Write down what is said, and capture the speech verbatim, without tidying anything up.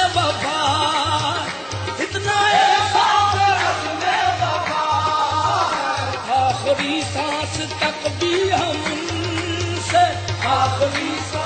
वफा, इतना एहसास रस्म वफा है। आखिरी सांस तक भी हम उनसे, आखिरी